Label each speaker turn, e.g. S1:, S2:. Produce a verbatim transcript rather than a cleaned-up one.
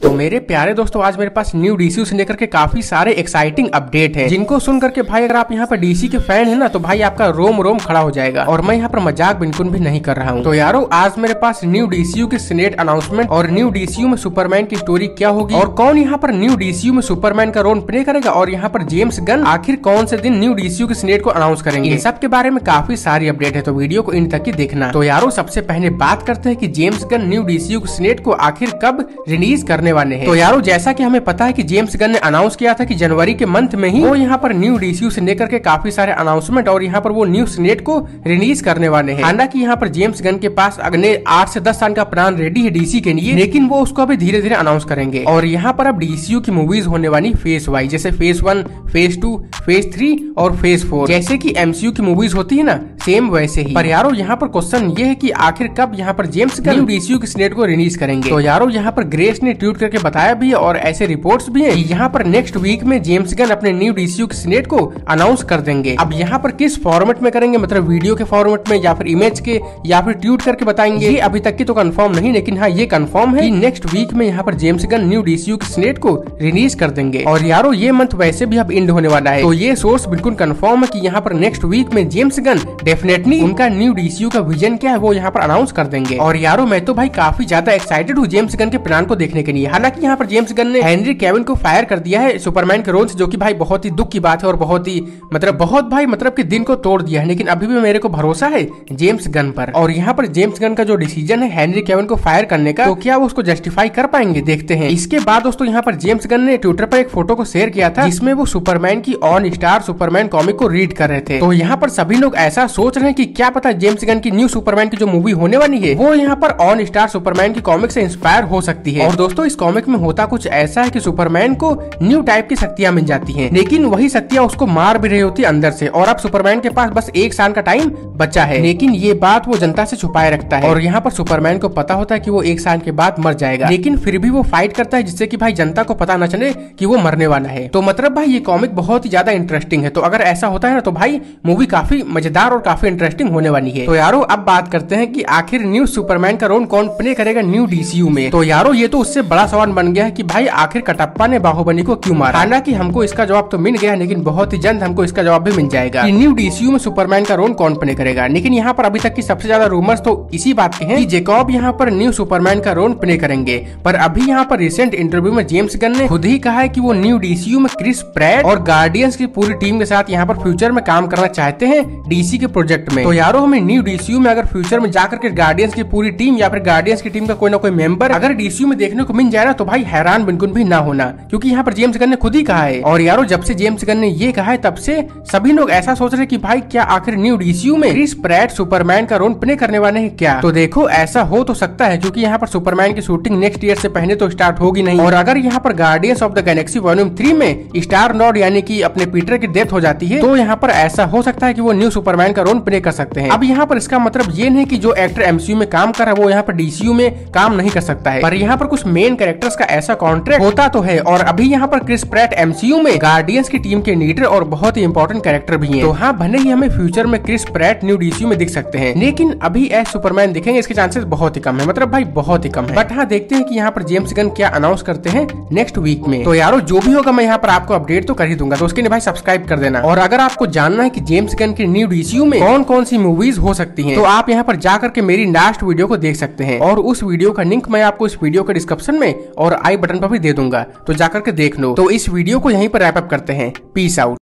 S1: तो मेरे प्यारे दोस्तों, आज मेरे पास न्यू डीसीयू से लेकर के काफी सारे एक्साइटिंग अपडेट हैं, जिनको सुन करके भाई अगर आप यहाँ पर डीसी के फैन है ना, तो भाई आपका रोम रोम खड़ा हो जाएगा। और मैं यहाँ पर मजाक बिल्कुल भी नहीं कर रहा हूँ। तो यारो, आज मेरे पास न्यू डीसीयू की सिनेट अनाउंसमेंट और न्यू डीसीयू में सुपरमैन की स्टोरी क्या होगी और कौन यहाँ पर न्यू डीसीयू में सुपरमैन का रोल प्ले करेगा और यहाँ पर जेम्स गन आखिर कौन से दिन न्यू डीसीयू की सिनेट को अनाउंस करेंगे, इन सब के बारे में काफी सारी अपडेट है। तो वीडियो को इन तक ही देखना। तो यारो, सबसे पहले बात करते हैं कि जेम्स गन न्यू डीसीयू की सिनेट को आखिर कब रिलीज करने वाले हैं। तो यारो, जैसा कि हमें पता है कि जेम्स गन ने अनाउंस किया था कि जनवरी के मंथ में ही वो यहाँ पर न्यू डीसीयू से लेकर के काफी सारे अनाउंसमेंट और यहाँ पर वो न्यू सिनेट को रिलीज करने वाले हैं। हालांकि यहाँ पर जेम्स गन के पास अगले आठ से दस साल का प्लान रेडी है डीसी के लिए, लेकिन वो उसको अभी धीरे धीरे अनाउंस करेंगे। और यहाँ पर अब डीसीयू की मूवीज होने वाली फेज वाइज, जैसे phase one, phase two, phase three और फेज फोर, जैसे की एमसीयू की मूवीज होती है ना, सेम वैसे ही। पर यारो, यहाँ पर क्वेश्चन ये है कि आखिर कब यहाँ पर जेम्स गन न्यू डीसीयू की सिनेट को रिलीज करेंगे। तो यारो, यहाँ पर ग्रेस ने ट्वीट करके बताया भी और ऐसे रिपोर्ट्स भी हैं कि यहाँ पर नेक्स्ट वीक में जेम्स गन अपने न्यू डीसीयू की सिनेट को अनाउंस कर देंगे। अब यहाँ पर किस फॉर्मेट में करेंगे, मतलब वीडियो के फॉर्मेट में या फिर इमेज के या फिर ट्वीट करके बताएंगे, ये अभी तक की तो कंफर्म नहीं, लेकिन हाँ ये कंफर्म है कि नेक्स्ट वीक में यहाँ पर जेम्स गन न्यू डीसीयू की सिनेट को रिलीज कर देंगे। और यारो, ये मंथ वैसे भी अब एंड होने वाला है, तो ये सोर्स बिल्कुल कंफर्म है कि यहाँ पर नेक्स्ट वीक में जेम्स गन डेफिनेटली उनका न्यू डीसीयू का विजन क्या है वो यहाँ पर अनाउंस कर देंगे। और यारो, मैं तो भाई काफी ज्यादा एक्साइटेड हूँ जेम्स गन के प्लान को देखने के लिए। हालांकि यहाँ पर जेम्स गन ने हेनरी कैविल को फायर कर दिया है सुपरमैन के रोल से, जो कि भाई बहुत ही दुख की बात है और बहुत ही मतलब बहुत भाई मतलब कि दिन को तोड़ दिया है। लेकिन अभी भी मेरे को भरोसा है जेम्स गन पर। और यहाँ पर जेम्स गन का जो डिसीजन है हेनरी कैविल को फायर करने का, तो क्या वो उसको जस्टिफाई कर पाएंगे, देखते हैं। इसके बाद दोस्तों, यहाँ पर जेम्स गन ने ट्विटर पर एक फोटो को शेयर किया था जिसमें वो सुपरमैन की ऑन स्टार सुपरमैन कॉमिक को रीड कर रहे थे। तो यहाँ पर सभी लोग ऐसा सोच रहे हैं कि क्या पता जेम्स गन की न्यू सुपरमैन की जो मूवी होने वाली है वो यहाँ पर ऑन स्टार सुपरमैन की कॉमिक से इंस्पायर हो सकती है। और दोस्तों, इस कॉमिक में होता कुछ ऐसा है कि सुपरमैन को न्यू टाइप की शक्तियां मिल जाती हैं, लेकिन वही शक्तियां उसको मार भी रही होती है अंदर से। और अब सुपरमैन के पास बस एक साल का टाइम बचा है, लेकिन ये बात वो जनता से छुपाए रखता है। और यहाँ पर सुपरमैन को पता होता है कि वो एक साल के बाद मर जाएगा, लेकिन फिर भी वो फाइट करता है जिससे कि भाई जनता को पता न चले कि वो मरने वाला है। तो मतलब भाई ये कॉमिक बहुत ही ज्यादा इंटरेस्टिंग है। तो अगर ऐसा होता है ना, तो भाई मूवी काफी मजेदार और काफी इंटरेस्टिंग होने वाली है। तो यारो, अब बात करते हैं कि आखिर न्यू सुपरमैन का रोल कौन प्ले करेगा न्यू डीसीयू में। तो यारो, ये तो उससे बड़ा सवाल बन गया है कि भाई आखिर कटप्पा ने बाहुबली को क्यों मारा। हालांकि हमको इसका जवाब तो मिल गया, लेकिन बहुत ही जल्द हमको इसका जवाब भी मिल जाएगा कि न्यू डीसीयू में सुपरमैन का रोल कौन प्ले करेगा। लेकिन यहाँ पर अभी तक की सबसे ज्यादा रूमर्स तो इसी बात के हैं कि जैकब यहाँ पर न्यू सुपरमैन का रोल प्ले करेंगे। पर अभी यहाँ पर रिसेंट इंटरव्यू में जेम्स गन ने खुद ही कहा है कि वो न्यू डीसीयू में क्रिस प्रैट और गार्डियंस की पूरी टीम के साथ यहाँ पर फ्यूचर में काम करना चाहते हैं डीसी के प्रोजेक्ट में। तो यारो, हमें न्यू डीसीयू में अगर फ्यूचर में जाकर के गार्डियंस की पूरी टीम या फिर गार्डियंस की टीम का कोई ना कोई मेंबर अगर डीसीयू में देखने को मिल जाए ना, तो भाई हैरान बिल्कुल भी ना होना, क्योंकि यहाँ पर जेम्स गन ने खुद ही कहा है। और यारो, जब से जेम्स गन ने ये कहा है तब से सभी लोग ऐसा सोच रहे हैं कि भाई क्या आखिर न्यू डीसीयू में क्रिस प्रैट सुपरमैन का रोल प्ले करने वाले हैं क्या। तो देखो, ऐसा हो तो सकता है, क्योंकि यहाँ पर सुपरमैन की शूटिंग नेक्स्ट ईयर से पहले तो स्टार्ट होगी नहीं। और अगर यहाँ पर Guardians of the Galaxy volume three में स्टार लॉर्ड यानी कि अपने पीटर की डेथ हो जाती है, तो यहाँ पर ऐसा हो सकता है कि वो न्यू सुपरमैन का रोल प्ले कर सकते हैं। अब यहाँ पर इसका मतलब ये नहीं कि जो एक्टर एमसीयू में काम कर रहा है वो यहाँ पर डीसीयू में काम नहीं कर सकता है, पर यहाँ पर कुछ मेन कैरेक्टर्स का ऐसा कॉन्ट्रैक्ट होता तो है। और अभी यहाँ पर क्रिस प्रैट एमसीयू में गार्डियंस की टीम के लीडर और बहुत ही इंपॉर्टेंट कैरेक्टर भी हैं। तो हाँ, भले ही हमें फ्यूचर में क्रिस प्रैट न्यू डीसीयू में दिख सकते हैं, लेकिन अभी एज सुपरमैन दिखेंगे इसके चांसेस बहुत ही कम है, मतलब भाई बहुत ही कम है। बट हाँ, देखते हैं कि यहाँ पर जेम्स गन क्या अनाउंस करते हैं नेक्स्ट वीक में। तो यारो, जो भी होगा मैं यहाँ पर आपको अपडेट तो कर ही दूंगा, तो उसके लिए भाई सब्सक्राइब कर देना। और अगर आपको जानना है कि जेम्स गन की न्यू डीसीयू में कौन कौन सी मूवीज हो सकती हैं, तो आप यहाँ पर जाकर के मेरी लास्ट वीडियो को देख सकते हैं। और उस वीडियो का लिंक मैं आपको इस वीडियो के डिस्क्रिप्शन में और आई बटन पर भी दे दूंगा, तो जाकर के देख लो। तो इस वीडियो को यहीं पर रैप अप करते हैं। Peace out.